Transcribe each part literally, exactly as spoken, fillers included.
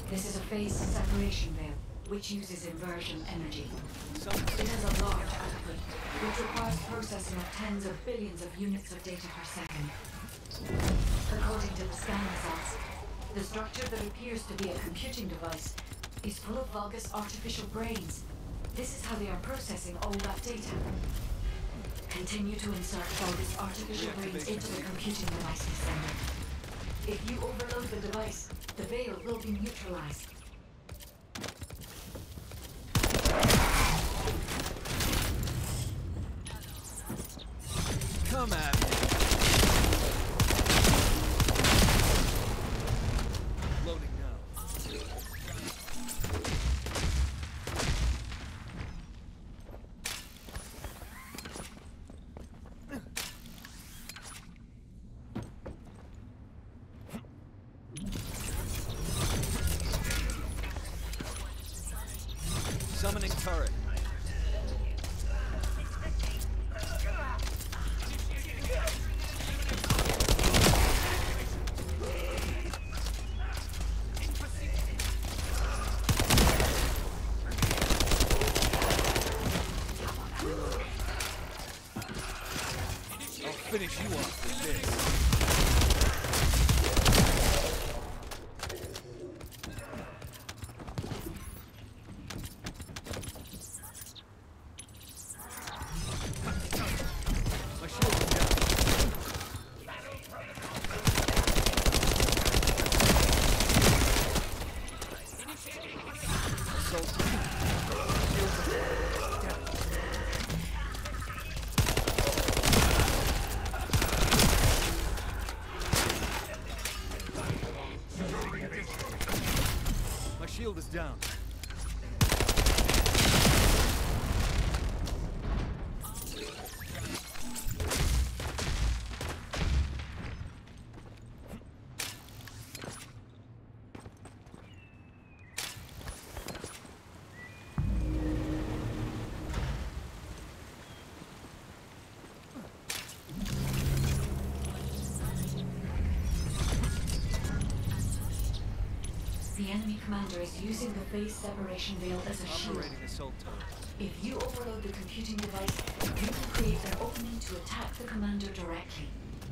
This is a phase separation veil, which uses inversion energy. It has a large output, which requires processing of tens of billions of units of data per second. According to the scan results, the structure that appears to be a computing device is full of Vulgus artificial brains. This is how they are processing all that data. Continue to insert Vulgus artificial brains into the computing device, Descendant. If you overload the device, the veil will be neutralized. Come at me. Loading now. Summoning turret. Finish you off with this. My shield is down. Assault. Shield is down. The enemy commander is using the phase separation veil as a shield. If you overload the computing device, you can create an opening to attack the commander directly.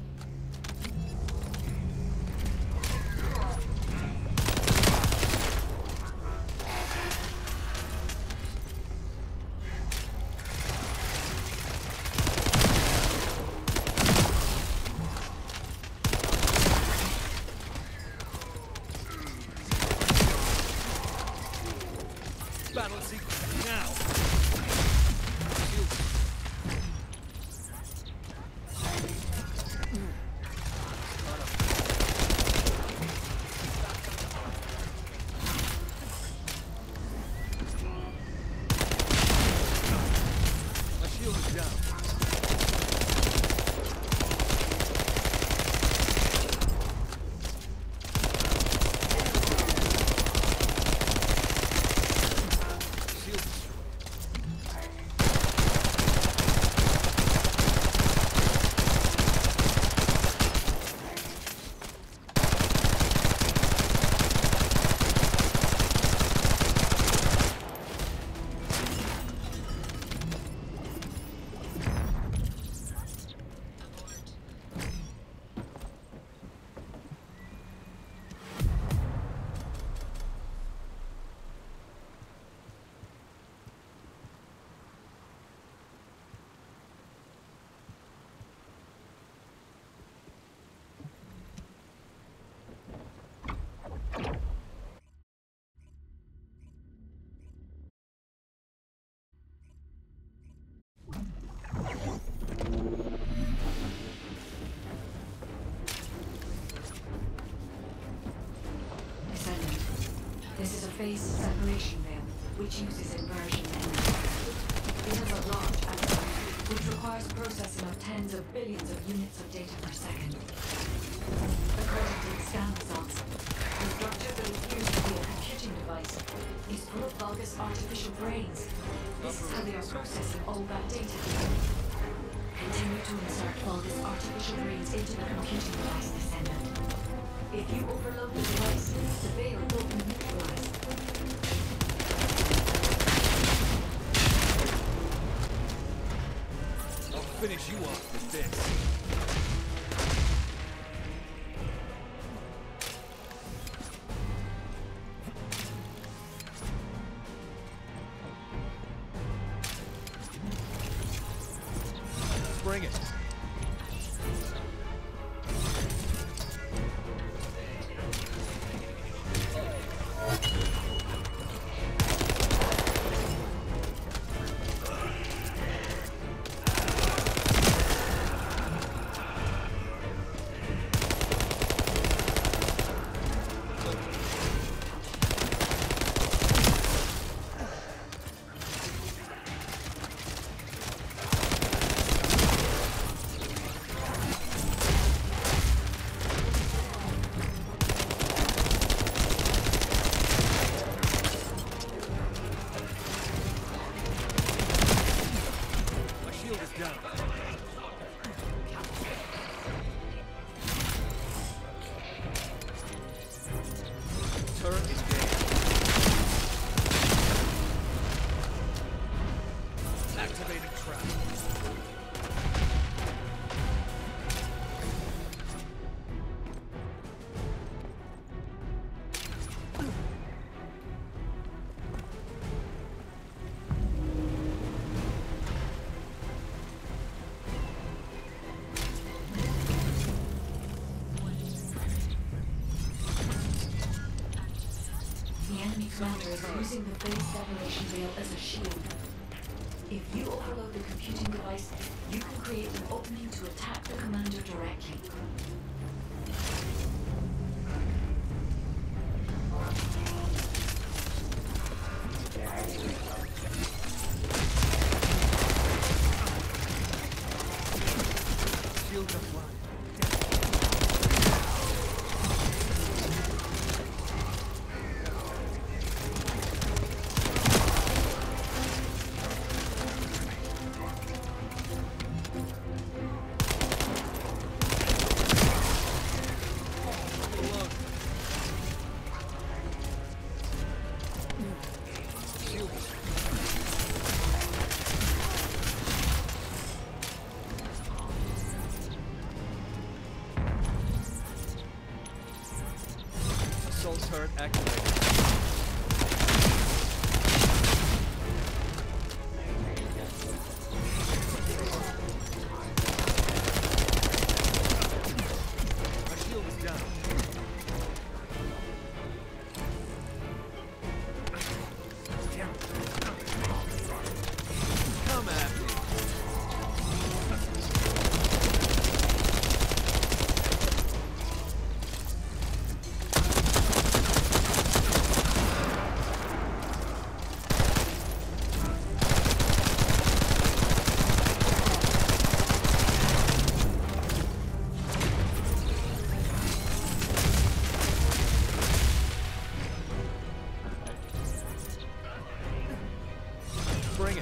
Battle sequence now. My shield is down. This is a phase separation veil, which uses inversion energy. It has a large output, which requires processing of tens of billions of units of data per second. According to the scan results, the structure that appears to be a computing device is full of Vulgus artificial brains. This is how they are processing all that data. Continue to insert Vulgus artificial brains into the computing device, Descendant. If you overload the device, the veil will be neutralized. finish you off with this. Bring it. Commander is using the phase separation veil as a shield. If you overload the computing device, you can create an opening to attack the commander directly. Shields are flying. Assault turret activated. My shield is down. Come at me. Bring it.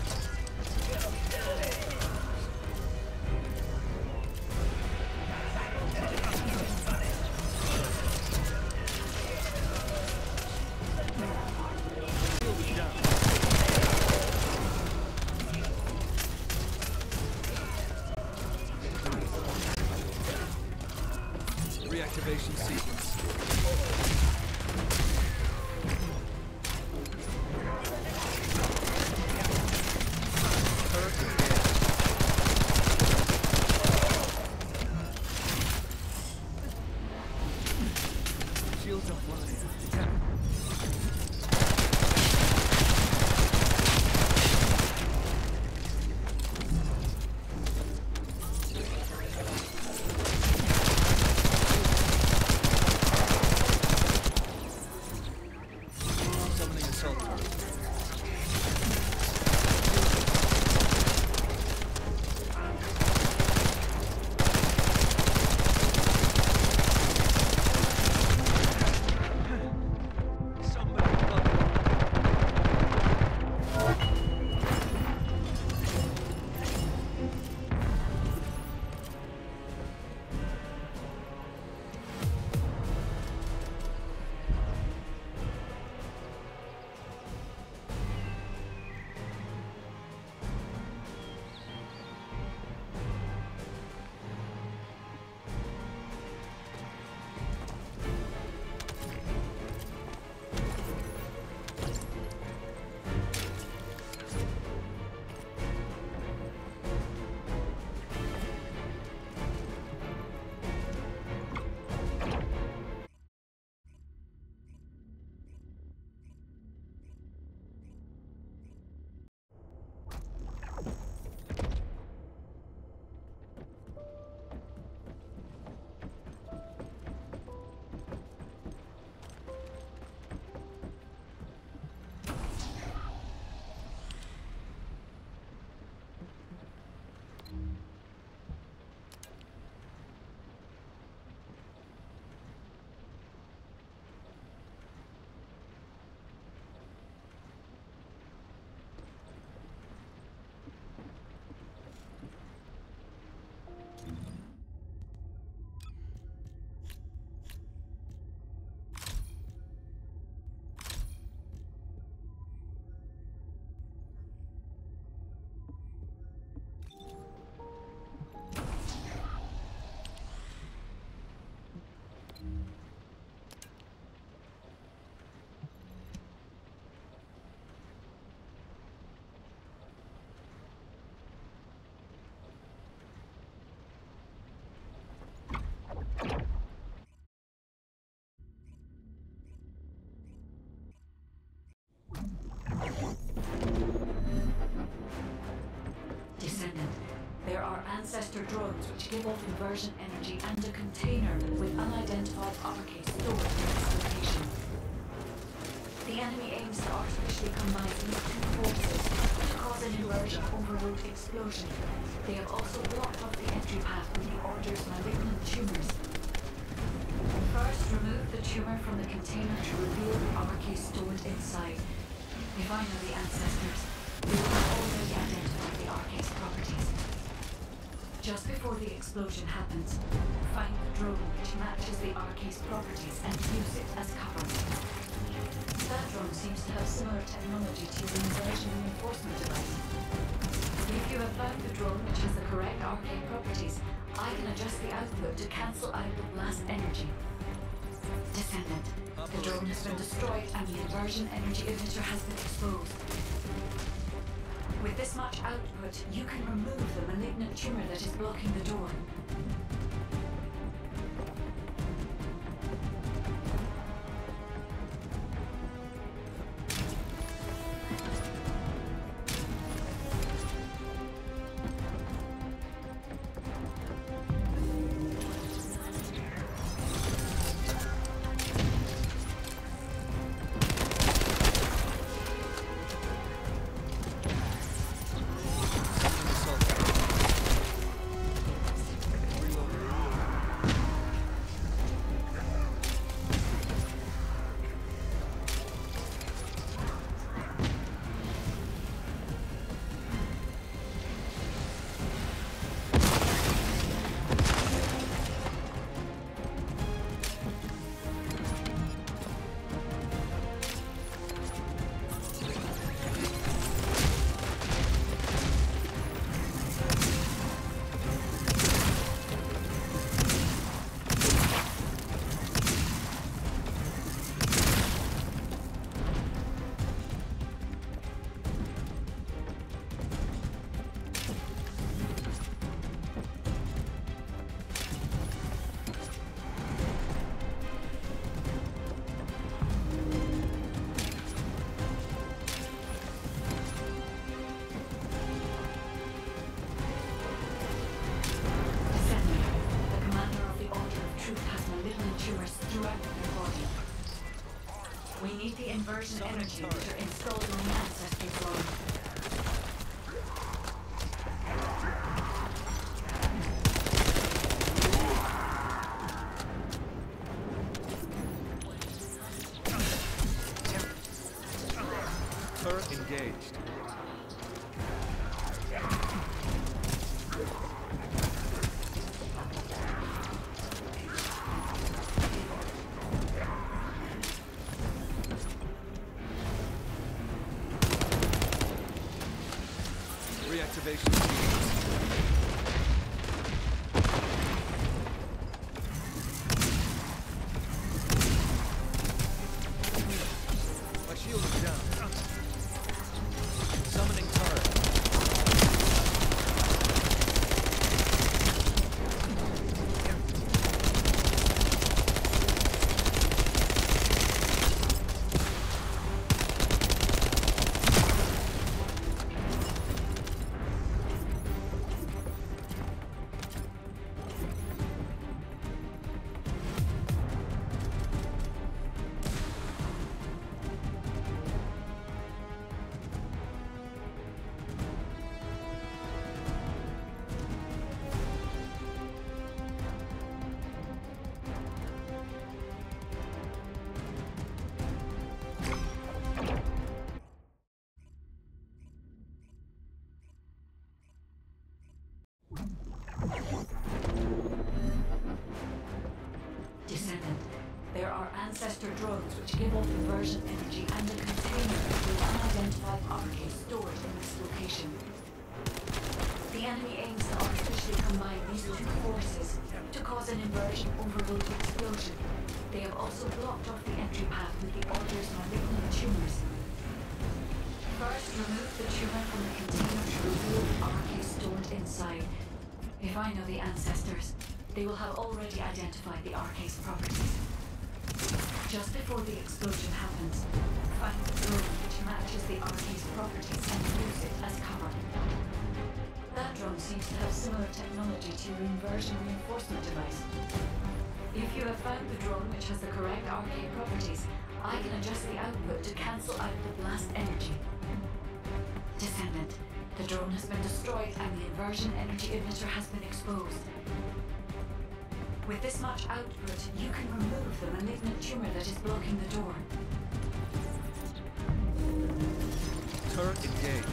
Shield is down. Reactivation sequence. Shields are flying. Summoning assault turret. Somebody ancestor drones which give off inversion energy and a container with unidentified arcade stored in this location. The enemy aims to artificially combine these two forces to cause an inversion overload explosion. They have also blocked off the entry path with the Order's malignant tumors. First, remove the tumor from the container to reveal the arcade stored inside. If I know the ancestors, they will have already identified the arcade's properties. Just before the explosion happens, find the drone which matches the arcade's properties and use it as cover. That drone seems to have similar technology to your inversion reinforcement device. If you have found the drone which has the correct arcade properties, I can adjust the output to cancel out the blast energy. Descendant, the drone has been destroyed and the inversion energy emitter has been exposed. With this much output, you can remove the malignant tumor that is blocking the door. We need the inversion energy to install on the ancestry drone. Turret engaged. Reactivation sequence. My shield is down. Summoning turret. Descendant, there are ancestor drones which give off inversion energy and a container with unidentified arcade stored in this location. The enemy aims to artificially combine these two forces to cause an inversion overload explosion. They have also blocked off the entry path with the Order's malignant tumors. First, remove the tumor from the container to reveal the arcade stored inside. If I know the ancestors, they will have already identified the arcade's properties. Just before the explosion happens, find the drone which matches the arcade's properties and use it as cover. That drone seems to have similar technology to your inversion reinforcement device. If you have found the drone which has the correct arcane properties, I can adjust the output to cancel out the blast energy. Descendant, the drone has been destroyed and the inversion energy emitter has been exposed. With this much output, you can remove the malignant tumor that is blocking the door. Turret engaged.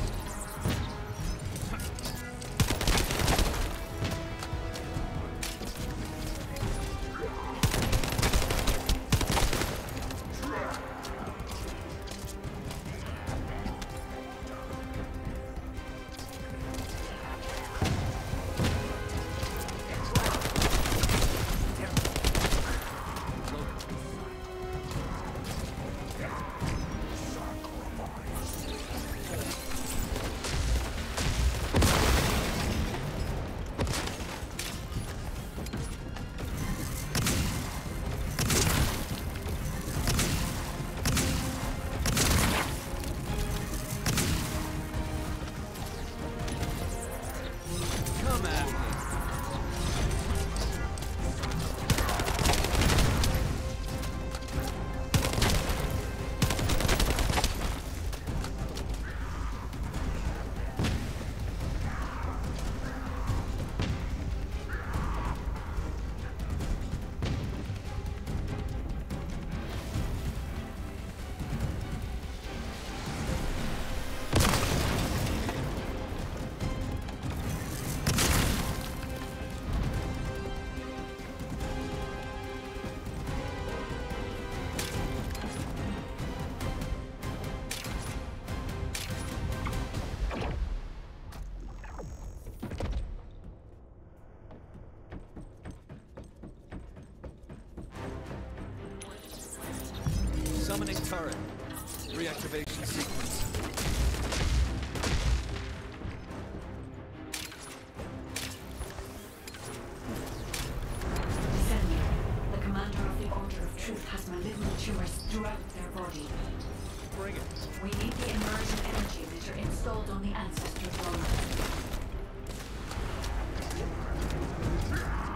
Summoning turret. Reactivation sequence. Descendant, the commander of the Order of Truth has malignant tumors throughout their body. Bring it. We need the inversion energy emitter installed on the ancestor drone.